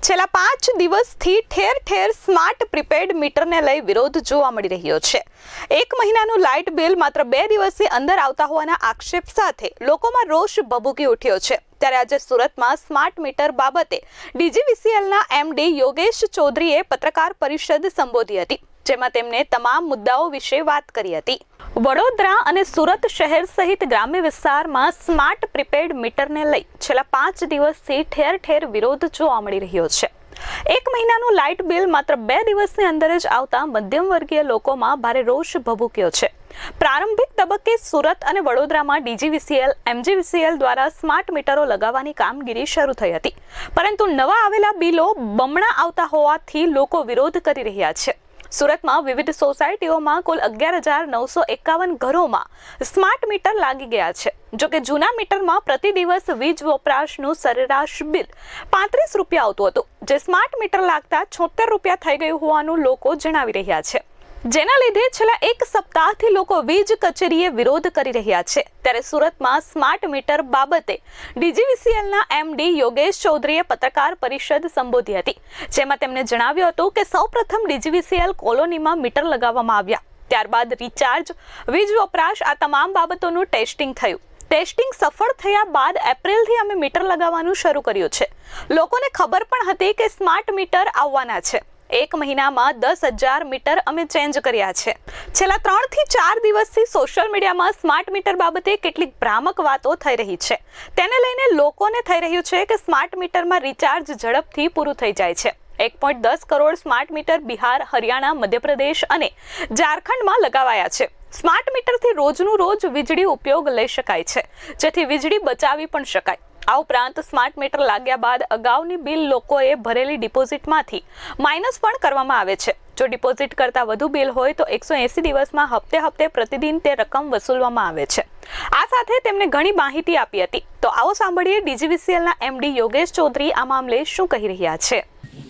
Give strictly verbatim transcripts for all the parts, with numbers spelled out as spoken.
છેલ્લા પાંચ દિવસથી ઠેર ઠેર સ્માર્ટ પ્રીપેડ મીટરને લઈ વિરોધ જોવા મળી રહ્યો છે. એક મહિનાનું લાઇટ બિલ માત્ર બે દિવસની અંદર આવતા હોવાના આક્ષેપ સાથે લોકોમાં રોષ ભભૂકી ઉઠ્યો છે. ત્યારે આજે સુરતમાં સ્માર્ટ મીટર બાબતે ડીજીવીસીએલના એમડી યોગેશ ચૌધરીએ પત્રકાર પરિષદ સંબોધી હતી, જેમાં તેમણે તમામ મુદ્દાઓ વિશે વાત કરી હતી. વડોદરા અને સુરત શહેર સહિત ગ્રામ્ય વિસ્તારમાં સ્માર્ટ પ્રીપેડ મીટરને લઈ છેલ્લા પાંચ દિવસથી ઠેર ઠેર વિરોધ જોવા મળી રહ્યો છે. એક મહિનાનું લાઇટ બિલ માત્ર બે દિવસની અંદર જ આવતા મધ્યમ વર્ગીય લોકોમાં ભારે રોષ ભભૂક્યો છે. પ્રારંભિક તબક્કે સુરત અને વડોદરામાં ડીજીવીસીએલ એમજીવીસીએલ દ્વારા સ્માર્ટ મીટરો લગાવવાની કામગીરી શરૂ થઈ હતી, પરંતુ નવા આવેલા બિલો બમણા આવતા હોવાથી લોકો વિરોધ કરી રહ્યા છે. સુરતમાં વિવિધ સોસાયટીઓમાં કુલ અગિયાર હજાર નવસો એકાવન ઘરોમાં સ્માર્ટ મીટર લાગી ગયા છે. જોકે જૂના મીટરમાં પ્રતિ દિવસ વીજ વપરાશનું સરેરાશ બિલ પાંત્રીસ રૂપિયા આવતું હતું, જે સ્માર્ટ મીટર લાગતા છોતેર રૂપિયા થઈ ગયું હોવાનું લોકો જણાવી રહ્યા છે. જેના લીધે છેલ્લા એક સપ્તાહથી લોકો વીજ કચેરીએ વિરોધ કરી રહ્યા છે. ત્યારે સુરતમાં સ્માર્ટ મીટર બાબતે ડીજીવીસીએલના એમડી યોગેશ ચૌધરીએ પત્રકાર પરિષદ સંબોધી હતી, જેમાં તેમણે જણાવ્યું હતું કે સૌપ્રથમ ડીજીવીસીએલ કોલોનીમાં મીટર લગાવવામાં આવ્યા, ત્યારબાદ રિચાર્જ, વીજ વપરાશ આ તમામ બાબતોનું ટેસ્ટિંગ થયું. ટેસ્ટિંગ સફળ થયા બાદ એપ્રિલથી અમે મીટર લગાવવાનું શરૂ કર્યું છે. લોકોને ખબર પણ હતી કે સ્માર્ટ મીટર આવવાના છે. એક મહિનામાં દસ હજાર મીટર અમે ચેન્જ કર્યા છે. છેલ્લા ત્રણ થી ચાર દિવસથી સોશિયલ મીડિયામાં સ્માર્ટ મીટર બાબતે કેટલીક ભ્રામક વાતો થઈ રહી છે. તેને લઈને લોકોને થઈ રહ્યું છે કે સ્માર્ટ મીટરમાં રિચાર્જ ઝડપથી પૂરું થઈ જાય છે. એક પોઈન્ટ દસ કરોડ સ્માર્ટ મીટર બિહાર, હરિયાણા, મધ્યપ્રદેશ અને ઝારખંડમાં લગાવાયા છે. સ્માર્ટ મીટરથી રોજનું રોજ વીજળી ઉપયોગ લઈ શકાય છે, જેથી વીજળી બચાવી પણ શકાય. આ ઉપરાંત સ્માર્ટ મીટર લાગ્યા બાદ અગાઉની બિલ લોકોએ ભરેલી ડિપોઝિટમાંથી માઇનસ પણ કરવામાં આવે છે. જો ડિપોઝિટ કરતાં વધુ બિલ હોય તો એકસો એંસી દિવસમાં હપ્તે હપ્તે પ્રતિદિન તે રકમ વસૂલવામાં આવે છે. આ સાથે તેમણે ઘણી માહિતી આપી હતી. તો આવો સાંભળીએ ડીજીવીસીએલના એમડી યોગેશ ચૌધરી આ મામલે શું કહી રહ્યા છે.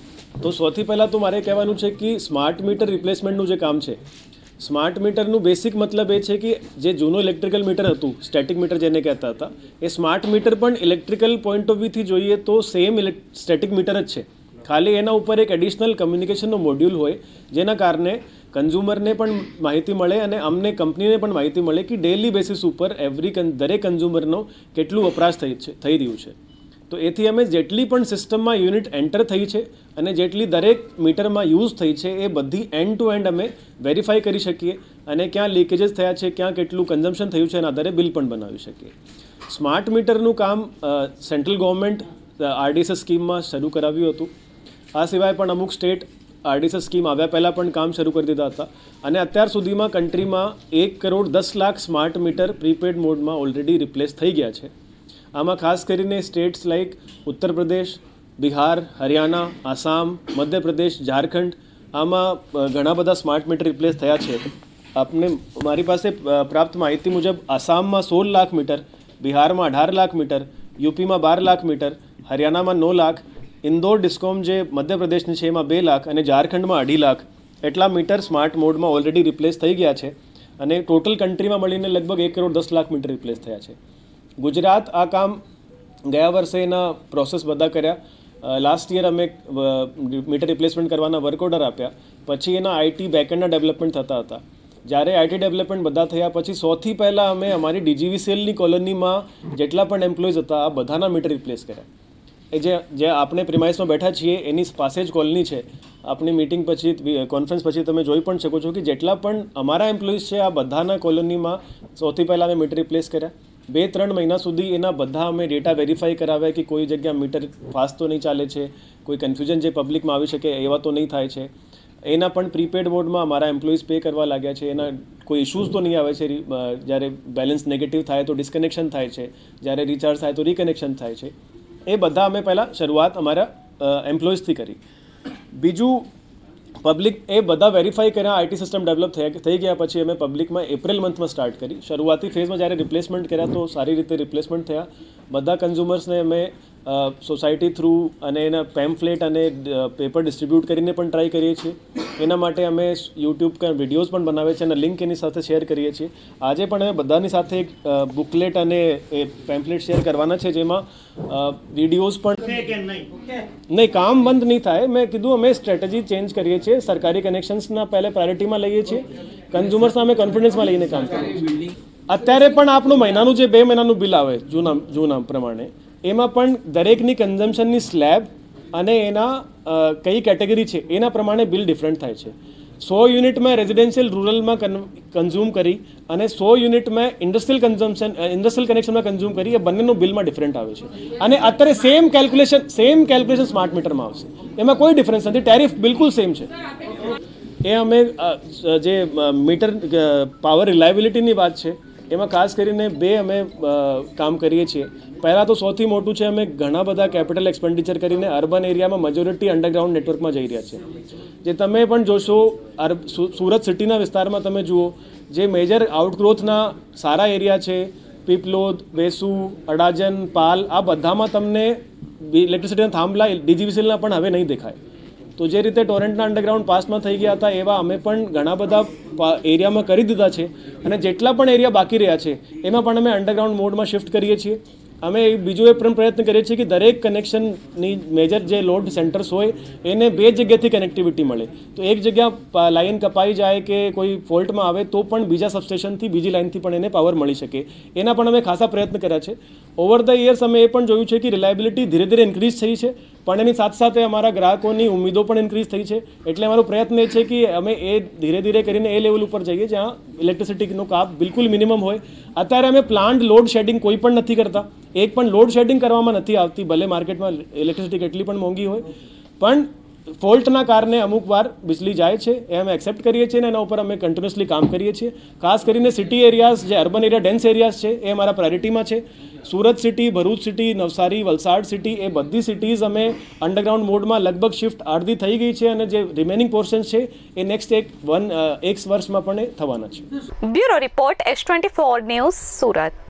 તો સૌથી પહેલાં તો મારે કહેવાનું છે કે સ્માર્ટ મીટર રિપ્લેસમેન્ટનું જે કામ છે, સ્માર્ટ મીટરનું બેસિક મતલબ એ છે કે જે જૂનું ઇલેક્ટ્રિકલ મીટર હતું, સ્ટેટિક મીટર જેને કહેતા હતા, એ સ્માર્ટ મીટર પણ ઇલેક્ટ્રિકલ પોઈન્ટ ઓફ વ્યૂથી જોઈએ તો સેમ સ્ટેટિક મીટર જ છે. ખાલી એના ઉપર એક એડિશનલ કમ્યુનિકેશનનો મોડ્યુલ હોય, જેના કારણે કન્ઝ્યુમરને પણ માહિતી મળે અને અમને કંપનીને પણ માહિતી મળે કે ડેલી બેસિસ ઉપર એવરી દરેક કન્ઝ્યુમરનો કેટલું વપરાશ થઈ છે થઈ રહ્યું છે. તો એથી અમે જેટલી પણ સિસ્ટમમાં યુનિટ એન્ટર થઈ છે અને જેટલી દરેક મીટરમાં યુઝ થઈ છે એ બધી એન્ડ ટુ એન્ડ અમે વેરીફાઈ કરી શકીએ અને ક્યાં લીકેજીસ થયા છે, ક્યાં કેટલું કન્ઝમ્પશન થયું છે, એના આધારે બિલ પણ બનાવી શકીએ. સ્માર્ટ મીટરનું કામ સેન્ટ્રલ ગવર્મેન્ટ આરડીએસએસ સ્કીમમાં શરૂ કરાવ્યું હતું. આ સિવાય પણ અમુક સ્ટેટ આરડીએસએસ સ્કીમ આવ્યા પહેલાં પણ કામ શરૂ કરી દીધા હતા અને અત્યાર સુધીમાં કન્ટ્રીમાં એક કરોડ દસ લાખ સ્માર્ટ મીટર પ્રીપેડ મોડમાં ઓલરેડી રિપ્લેસ થઈ ગયા છે. આમાં ખાસ કરીને સ્ટેટ્સ લાઇક ઉત્તર પ્રદેશ, બિહાર, હરિયાણા, આસામ, મધ્યપ્રદેશ, ઝારખંડ, આમાં ઘણા બધા સ્માર્ટ મીટર રિપ્લેસ થયા છે. આપને મારી પાસે પ્રાપ્ત માહિતી મુજબ આસામમાં સોળ લાખ મીટર, બિહારમાં અઢાર લાખ મીટર, યુપીમાં બાર લાખ મીટર, હરિયાણામાં નવ લાખ, ઇન્દોર ડિસ્કોમ જે મધ્યપ્રદેશની છે એમાં બે લાખ અને ઝારખંડમાં અઢી લાખ એટલા મીટર સ્માર્ટ મોડમાં ઓલરેડી રિપ્લેસ થઈ ગયા છે અને ટોટલ કન્ટ્રીમાં મળીને લગભગ એક કરોડ દસ લાખ મીટર રિપ્લેસ થયા છે. ગુજરાત આ કામ ગયા વર્ષે એના પ્રોસેસ બધા કર્યા. લાસ્ટ યર અમે મીટર રિપ્લેસમેન્ટ કરવાના વર્ક ઓર્ડર આપ્યા, પછી એના આઈટી બેકએન્ડના ડેવલપમેન્ટ થતા હતા. જ્યારે આઈટી ડેવલપમેન્ટ બધા થયા પછી સૌથી પહેલાં અમે અમારી ડીજીવીસીએલની કોલોનીમાં જેટલા પણ એમ્પ્લોઈઝ હતા આ બધાના મીટર રિપ્લેસ કર્યા. એ જે જે આપણે પ્રિમાઇસમાં બેઠા છીએ એની પાસે જ કોલોની છે. આપણી મિટિંગ પછી, કોન્ફરન્સ પછી તમે જોઈ પણ શકો છો કે જેટલા પણ અમારા એમ્પ્લોઈઝ છે આ બધાના કોલોનીમાં સૌથી પહેલાં અમે મીટર રિપ્લેસ કર્યા. બે ત્રણ મહિના સુધી એના બધા અમે ડેટા વેરીફાઈ કરાવ્યા કે કોઈ જગ્યા મીટર ફાસ્ટ તો નહીં ચાલે છે, કોઈ કન્ફ્યુઝન જે પબ્લિકમાં આવી શકે એવા તો નહીં થાય છે. એના પણ પ્રીપેડ મોડમાં અમારા એમ્પ્લોઈઝ પે કરવા લાગ્યા છે. એના કોઈ ઇશ્યુઝ તો નહીં આવે છે. જ્યારે બેલેન્સ નેગેટિવ થાય તો ડિસ્કનેક્શન થાય છે, જ્યારે રિચાર્જ થાય તો રિકનેક્શન થાય છે. એ બધા અમે પહેલાં શરૂઆત અમારા એમ્પ્લોઈઝથી કરી. બીજું, પબ્લિક એ બધા વેરીફાઈ કર્યા, આઈટી સિસ્ટમ ડેવલપ થયા થઈ ગયા પછી અમે પબ્લિકમાં એપ્રિલ મંથમાં સ્ટાર્ટ કરી. શરૂઆતી ફેઝમાં જ્યારે રિપ્લેસમેન્ટ કર્યા તો સારી રીતે રિપ્લેસમેન્ટ થયા. બધા કન્ઝ્યુમર્સને અમે સોસાયટી થ્રુ અને એના પેમ્ફલેટ અને પેપર ડિસ્ટ્રીબ્યુટ કરીને પણ ટ્રાય કરીએ છીએ. એના માટે અમે યુટ્યુબ પર વિડીયોઝ પણ બનાવે છે અને લિંક એની સાથે શેર કરીએ છીએ. આજે પણ અમે બધાની સાથે એક બુકલેટ અને એ પેમ્પલેટ શેર કરવાના છે જેમાં વિડીયોઝ પણ નહીં, કામ બંધ નહીં થાય. મેં કીધું અમે સ્ટ્રેટેજી ચેન્જ કરીએ છીએ. સરકારી કનેક્શન્સના પહેલાં પ્રાયોરિટીમાં લઈએ છીએ, કન્ઝ્યુમર્સના અમે કોન્ફિડન્સમાં લઈને કામ કરીએ છીએ. અત્યારે પણ આપણું મહિનાનું જે બે મહિનાનું બિલ આવે જૂના જૂના પ્રમાણે, એમાં પણ દરેકની કન્ઝમ્પશનની સ્લેબ અને એના કઈ કેટેગરી છે એના પ્રમાણે બિલ ડિફરન્ટ થાય છે. સો યુનિટ મેં રેઝિડેન્શિયલ રૂરલમાં કન્ઝ્યુમ કરી અને સો યુનિટ મેં ઇન્ડસ્ટ્રીયલ કન્ઝમ્પશન ઇન્ડસ્ટ્રીયલ કનેક્શનમાં કન્ઝ્યુમ કરી, એ બંનેનું બિલમાં ડિફરન્ટ આવે છે. અને અત્યારે same calculation same calculation smart મીટરમાં આવશે, એમાં કોઈ ડિફરન્સ નથી. ટેરિફ બિલકુલ સેમ છે. એ અમે જે મીટર પાવર રિલાયબિલિટીની વાત છે એમાં ખાસ કરીને બે અમે કામ કરીએ છીએ. પહેલાં તો સૌથી મોટું છે, અમે ઘણા બધા કેપિટલ એક્સપેન્ડિચર કરીને અર્બન એરિયામાં મેજોરિટી અંડરગ્રાઉન્ડ નેટવર્કમાં જઈ રહ્યા છે. જે તમે પણ જોશો સુરત સિટીના વિસ્તારમાં તમે જુઓ, જે મેજર આઉટગ્રોથના સારા એરિયા છે, પીપલોદ, વેસુ, અડાજન, પાલ, આ બધામાં તમને ઇલેક્ટ્રિસિટીના થાંભલા ડીજીવીસીએલના પણ હવે નહીં દેખાય. તો જે રીતે ટોરેન્ટના અંડરગ્રાઉન્ડ પાસમાં થઈ ગયા હતા, એવા અમે પણ ઘણા બધા એરિયામાં કરી દીધા છે. અને જેટલા પણ એરિયા બાકી રહ્યા છે એમાં પણ અમે અંડરગ્રાઉન્ડ મોડમાં શિફ્ટ કરીએ છીએ. અમે બીજો એ પણ પ્રયત્ન કરીએ છીએ કે દરેક કનેક્શનની મેજર જે લોડ સેન્ટર્સ હોય એને બે જગ્યાથી કનેક્ટિવિટી મળે. તો એક જગ્યા લાઇન કપાઈ જાય કે કોઈ ફોલ્ટમાં આવે તો પણ બીજા સબસ્ટેશનથી બીજી લાઇનથી પણ એને પાવર મળી શકે. એના પણ અમે ખાસા પ્રયત્ન કર્યા છે. ઓવર ધ યર્સ અમે એ પણ જોયું છે કે રિલાયબિલિટી ધીરે ધીરે ઇન્ક્રીઝ થઈ છે, પણ એની સાથે સાથે અમારા ગ્રાહકોની ઉમ્મીદો પણ ઇન્ક્રીઝ થઈ છે. એટલે અમારો પ્રયત્ન એ છે કે અમે એ ધીરે ધીરે કરીને એ લેવલ ઉપર જઈએ જ્યાં ઇલેક્ટ્રિસિટીનો કાપ બિલકુલ મિનિમમ હોય. અત્યારે અમે પ્લાન્ટ લોડ શેડિંગ કોઈ પણ નથી કરતા, એક પણ લોડ શેડિંગ કરવામાં નથી આવતી. ભલે માર્કેટમાં ઇલેક્ટ્રિસિટી કેટલી પણ મોંઘી હોય, પણ ફોલ્ટના કારણે અમુક વાર બિજલી જાય છે, એ અમે એક્સેપ્ટ કરીએ છીએ અને એના ઉપર અમે કન્ટિન્યુઅસલી કામ કરીએ છીએ. ખાસ કરીને સિટી એરિયાઝ, જે અર્બન એરિયા ડેન્સ એરિયાઝ છે, એ અમારા પ્રાયોરિટીમાં છે. Surat city, Bharuch city, Navsari, Valsad city, એ બધી સિટીઝ અમે અંડરગ્રાઉન્ડ મોડમાં લગભગ શિફ્ટ અડધી થઈ ગઈ છે અને જે રિમેનિંગ પોર્શન છે એ નેક્સ્ટ એક વન એક વર્ષમાં પણ થવાના છે. Bureau report S twenty four news, Surat.